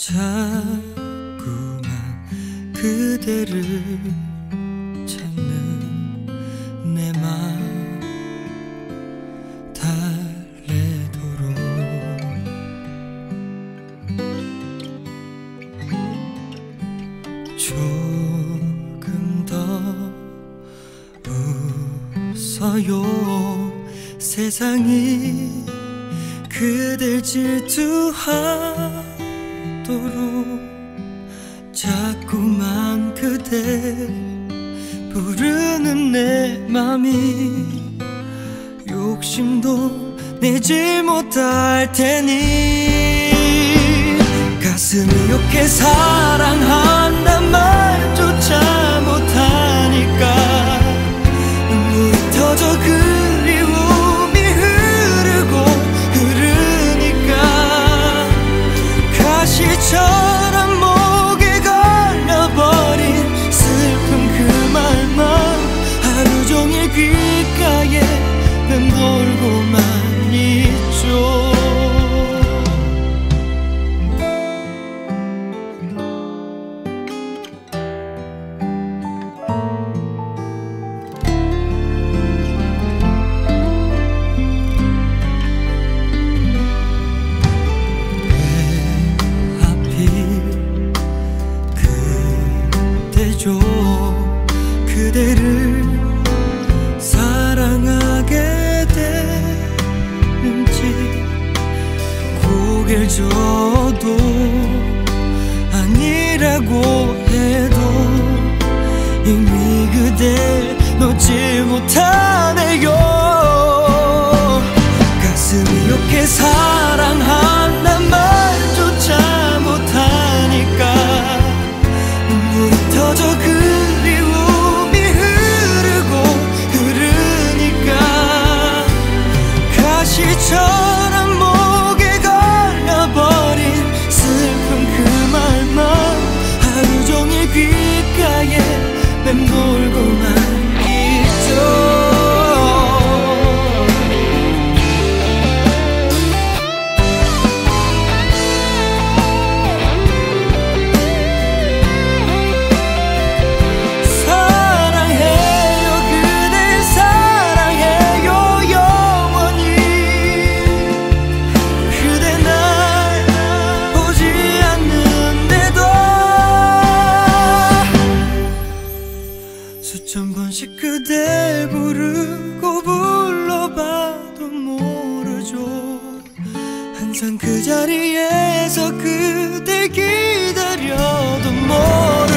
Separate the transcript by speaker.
Speaker 1: 자꾸만 그대를 찾는 내 맘 달래도록 조금 더 웃어요. 세상이 그댈 질투하도록 자꾸만 그댈 부르는 내 맘이 욕심도 내지 못할 테니 가슴이 욕해 사랑한단 말조차 못하니까 눈물이 터져 그리움이 흐르고 흐르니까 가시처럼 목에 걸려버린 슬픈 그 말만 하루 종일 귓가에 맴돌고만 있죠. 그대를 사랑하게 되는지 고개를 져도 아니라고 해도 이미 그댈 놓지 못하네요. 가슴이 욕해 사랑한단 말조차 못하니까 눈물이 터져 그리움이 흐르고 흐르니까 가시처럼 목에 걸려버린 슬픈 그 말만 하루 종일 귓가에 맴돌고만 있죠. 수천 번씩 그댈 부르고 불러봐도 모르죠. 항상 그 자리에서 그댈 기다려도 모르죠.